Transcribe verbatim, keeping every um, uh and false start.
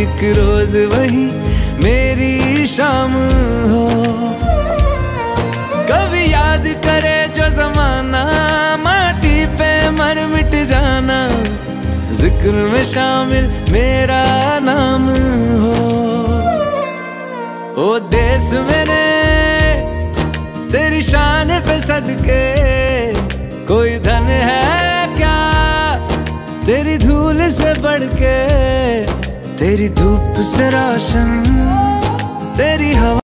एक रोज वही मेरी शाम हो। कभी याद करे जो जमाना, माटी पे मर मिट जाना, जिक्र में शामिल मेरा नाम हो। ओ देश मेरे तेरी शान पे सदके, कोई धन है क्या तेरी धूल से बढ़ के, तेरी धूप से रोशन तेरी हवा